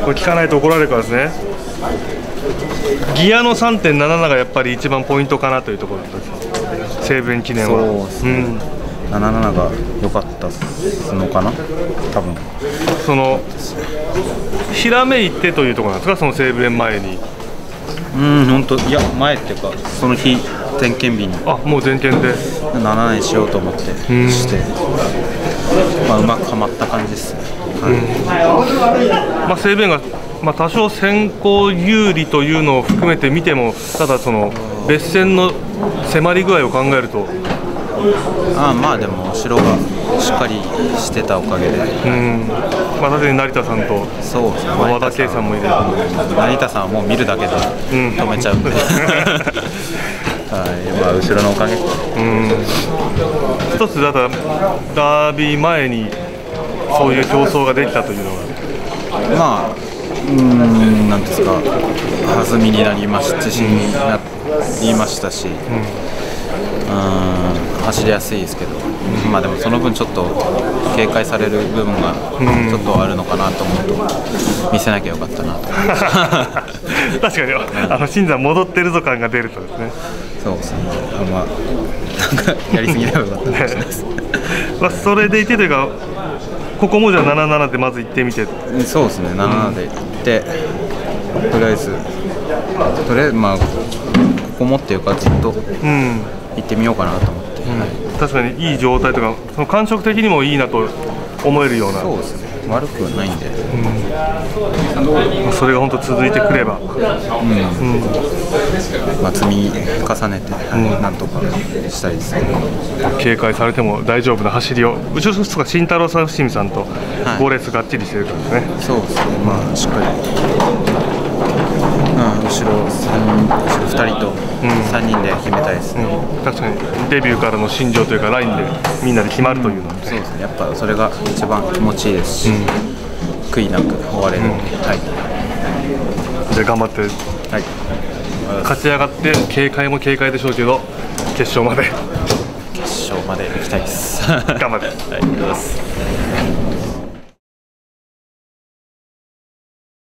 これ聞かないと怒られるからですね。ギアの 3.77 がやっぱり一番ポイントかなというところです。西武園記念は。 そうですね。77が良かったのかな、多分。 そのひらめいてというところなんですか、その西武園前に。 本当、いや、前っていうか、その日、点検日に。 あ、もう全検で。 7にしようと思って、して、うまくはまった感じですね。 西武園が、多少先行有利というのを含めて見ても、ただ、その別線の迫り具合を考えると。 でも後ろがしっかりしてたおかげで、 確かに成田さんと和田圭さんもいれば、 成田さんはもう見るだけで止めちゃうんで、後ろのおかげ。 一つだからダービー前にそういう競争ができたというのが、 なんですか、弾みになりました、自信になりましたし。走りやすいですけど、でもその分ちょっと警戒される部分がちょっとあるのかなと思うと、見せなきゃよかったなと思います。 確かに、新山戻ってるぞ感が出るとですね。 そうですね。なんかやりすぎればよかったかもしれないです。 それでいてというか、ここもじゃあ77でまず行ってみて。 そうですね。77で行って、とりあえずここもっていうかずっと行ってみようかなと思って。 確かにいい状態とか、その感触的にもいいなと思えるような。 そうですね。悪くないんで、 それが本当続いてくれば、 積み重ねて、なんとかしたいですね。 警戒されても大丈夫な走りを、後ろとか慎太郎さん、伏見さんと5レースがっちりしてるからですね。 そうですね。しっかり、後ろ2人と3人で決めたいですね。 確かにデビューからの心情というかラインでみんなで決まるというのは、 そうですね。やっぱそれが一番気持ちいいですし、悔いなく終われるので、 じゃあ頑張って、勝ち上がって警戒も警戒でしょうけど決勝まで行きたいです。 頑張って。